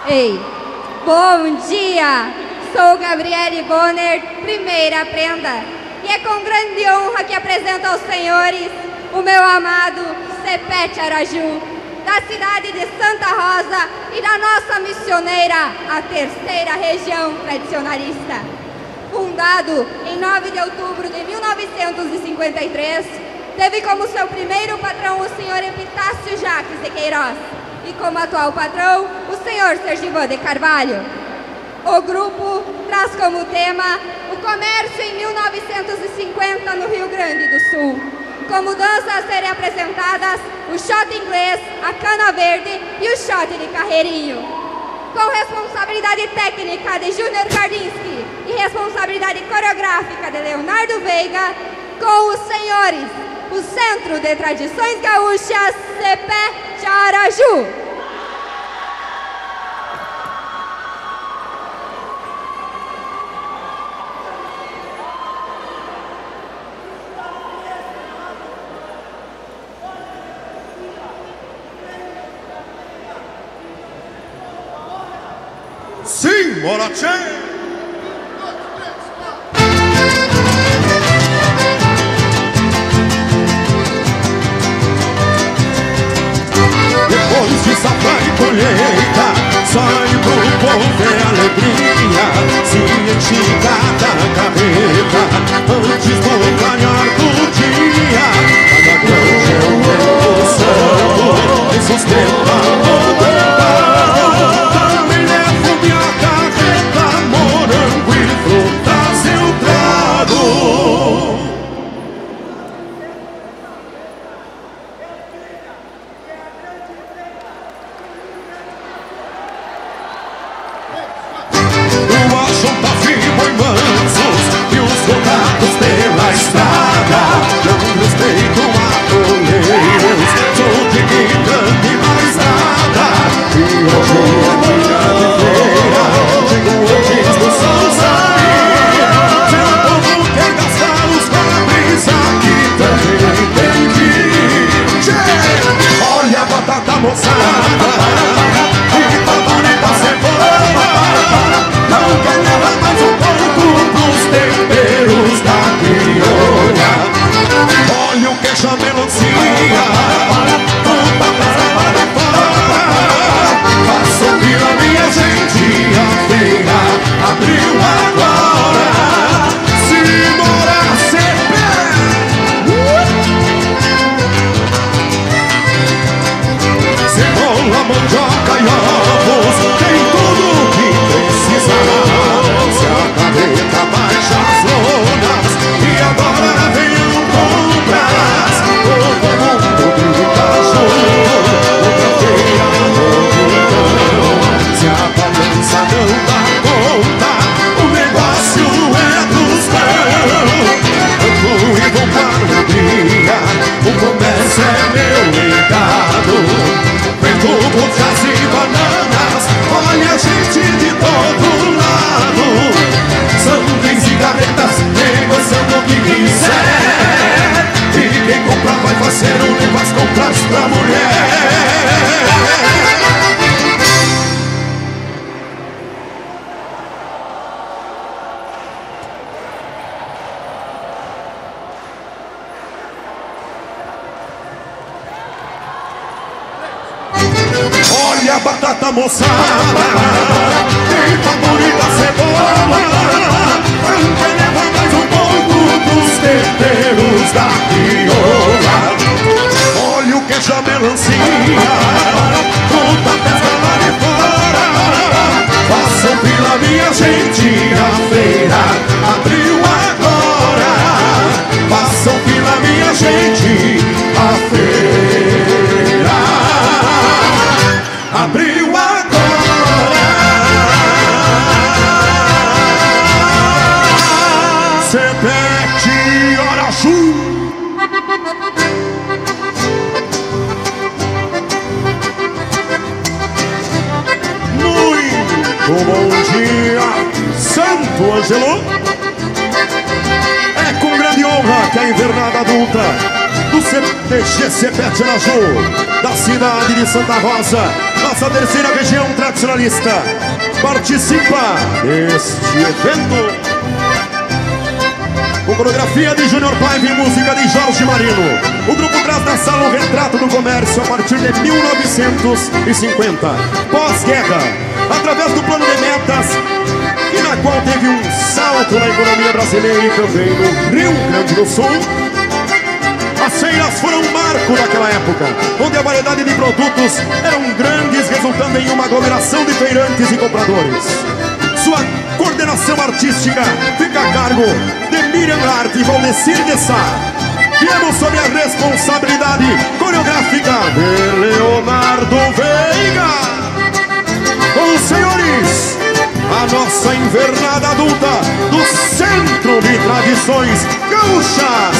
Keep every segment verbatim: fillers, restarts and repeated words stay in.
Ei, bom dia! Sou Gabriele Bonner, primeira prenda, e é com grande honra que apresento aos senhores o meu amado Cepete Araju, da cidade de Santa Rosa e da nossa missioneira, a terceira região tradicionalista. Fundado em nove de outubro de mil novecentos e cinquenta e três, teve como seu primeiro patrão o senhor Epitácio Jacques de Queiroz e como atual patrão o senhor Sergivan de Carvalho. O grupo traz como tema o comércio em mil novecentos e cinquenta no Rio Grande do Sul. Como dança a serem apresentadas o shot inglês, a cana verde e o shot de carreirinho. Com responsabilidade técnica de Júnior Gardinski e responsabilidade coreográfica de Leonardo Veiga, com os senhores, o Centro de Tradições Gaúchas, Cepete Araju. Sim, Morache! Depois de safra e colheita, sai pro povo é alegria. Se enche cada carreta antes do clarear do dia. Cada grão é um santo que sustenta o trabalho. Também levo minha carreta, morango e frutas eu trago. Olha a batata moçada, tem favorita cebola, branca leva mais um pouco dos temperos da crioula. Olha o queijo, a melancia, fruta festa lá de fora. Façam fila, minha gente, a feira abriu agora. Façam fila, minha gente, a feira abriu agora. Cepete Araju. Muito bom dia, Santo Ângelo. É com grande honra que a invernada adulta do C T G Cepete Araju, da cidade de Santa Rosa, nossa terceira região tradicionalista, participa deste evento. Com coreografia de Júnior Paiva e música de Jorge Marino, o grupo traz na sala um retrato do comércio a partir de mil novecentos e cinquenta, pós-guerra, através do plano de metas, e na qual teve um salto na economia brasileira e também no Rio Grande do Sul. As feiras foram um marco daquela época, onde a variedade de produtos eram grandes, resultando em uma aglomeração de feirantes e compradores. Sua coordenação artística fica a cargo de Miriam Arte e Valdecir de Sá. Viemos sob a responsabilidade coreográfica de Leonardo Veiga. Com os senhores, a nossa invernada adulta do Centro de Tradições Gaúchas,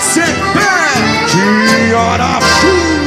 Cepete Araju.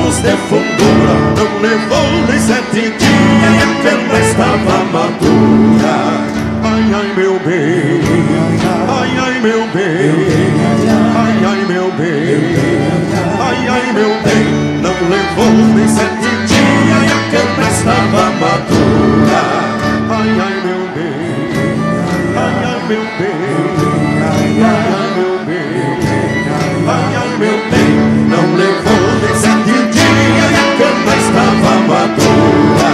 anos de fundura. Não levou nem sete dias e a cana estava madura. Ai, ai, meu bem, ai, ai, meu bem, ai, ai, meu bem, ai, ai, meu bem. Não levou nem sete dias e a cana estava madura. Ai, ai, meu bem, ai, ai, meu bem, ai, ai, meu bem, ai, ai, meu bem. Não levou nem sete dias e a cana estava madura.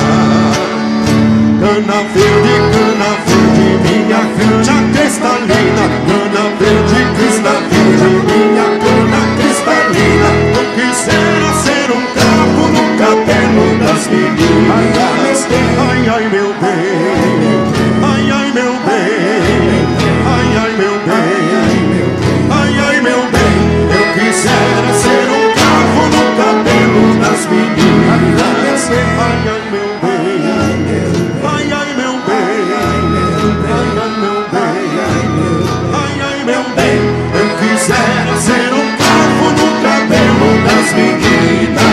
Cana verde, cana verde, minha cana cristalina. Cana verde, cristal verde, minha cana cristalina. Não quisera ser um cravo no cabelo das meninas. Ai, ai, meu bem, ai, ai, meu bem, ai, ai, meu bem, ai, ai, meu bem. Eu quisera ser um cravo no cabelo das meninas. Ai, ai, meu bem, ai, ai, meu bem, ai, ai, meu bem, ai, ai, meu bem. Eu quisera ser um cravo no cabelo das meninas.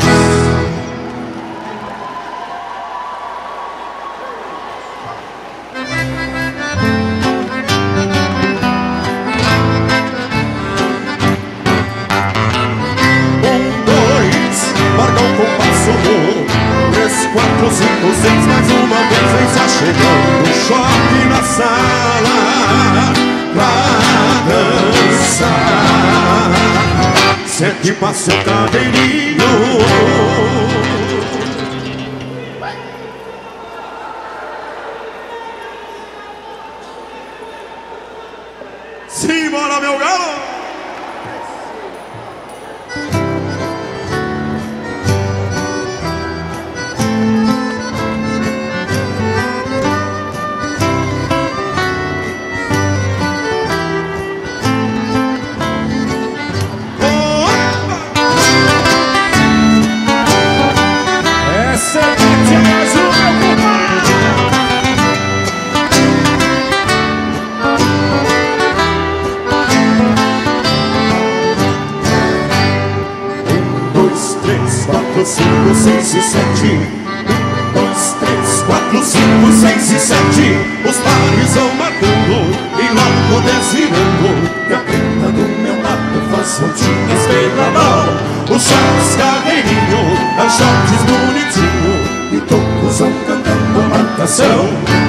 Quatro, cinco, seis, mais uma vez vem se achegando. Choque na sala pra dançar. Sente pra seu cadeirinho. Simbora, meu galo! Cinco, seis e sete. Um, dois, três, quatro, cinco, seis e sete. Os pares vão matando e logo desvirando. E a preta do meu lado faz rodinhas pela mão. O shorts carreirinho, as shorts bonitinho. E todos vão cantando a marcação.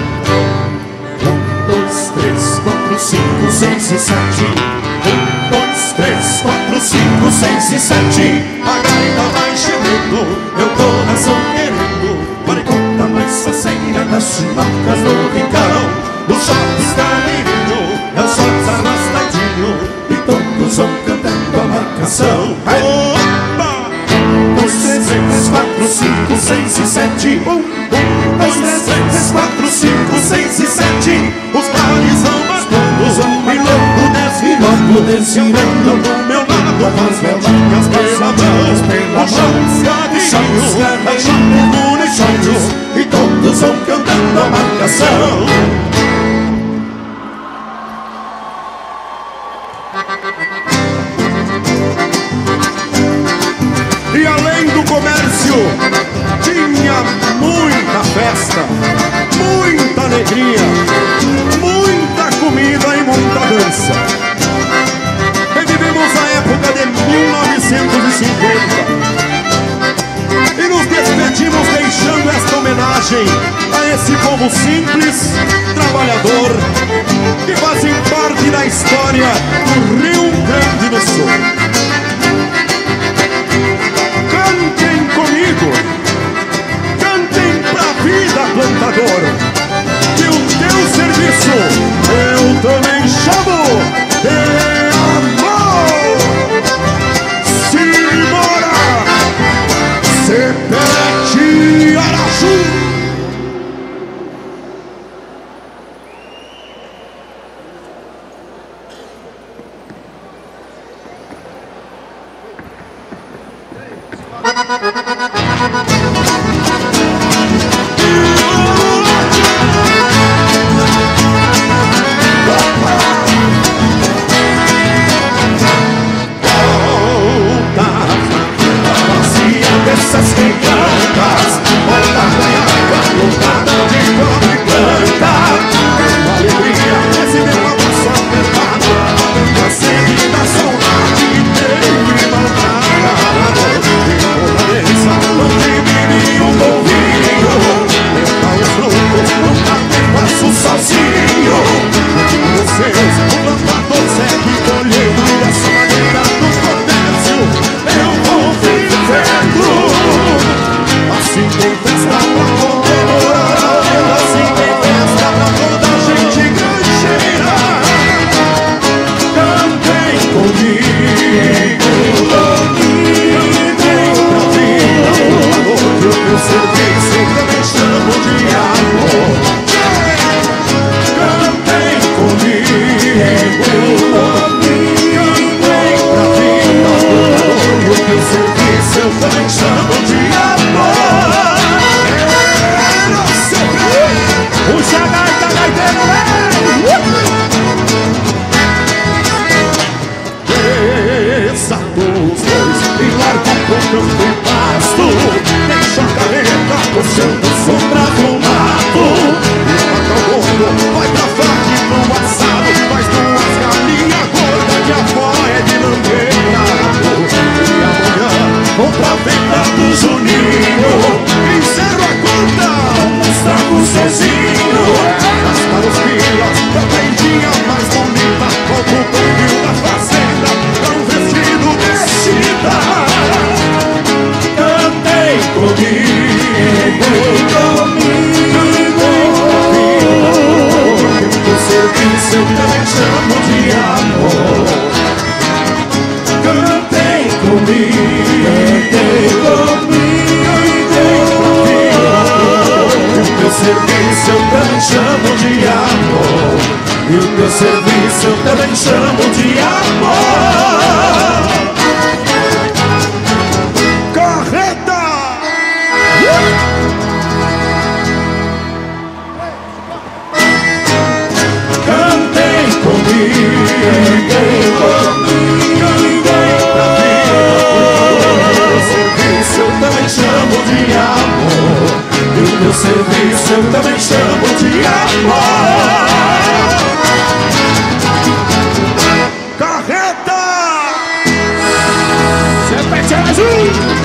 Um, dois, três, quatro, cinco, seis e sete. Um, dois, três, quatro, cinco, seis e sete. A gaita vai gemendo, meu coração querendo. Maricota mais faceira das chimarcas no rincão. O shorts carreirinho, é o shorts arrastadinho. E todos vão cantando a marcação. Opa! Um, dois, três, quatro, cinco, seis e sete. Um, dois, três, quatro, cinco, seis e sete. Os pares vão batendo e logo desfilando, desfilando do meu lado. As velinhas pela mão, o shorts carreirinho, as shorts bonitinhos. E todos vão cantando a marcação. E além do comércio, tinha muita festa, muita alegria, muita comida e muita dança. Revivemos a época de mil novecentos e cinquenta e nos despedimos deixando esta homenagem a esse povo simples, trabalhador, que fazem parte da história do Rio Grande do Sul. Cantem comigo, cantem pra vida, plantador, que o teu serviço eu também chamo de amor. Simbora, Cepete Araçu. compra a venda do Juninho. Encerro a conta, trago sozinho. Gasta os pilas da vendinha mais bonita. Compro o perfil da fazenda, dá um vestido vestida. Cantem comigo, comigo. Porque o serviço eu também chamo de amor. Cantem comigo, cantem comigo. E o teu serviço eu também chamo de amor. E o teu serviço eu também chamo de amor. Correta! Cantem comigo, cantem comigo. O serviço eu também chamo de amor. E o teu serviço eu também chamo de amor. Correta! Sepete azul!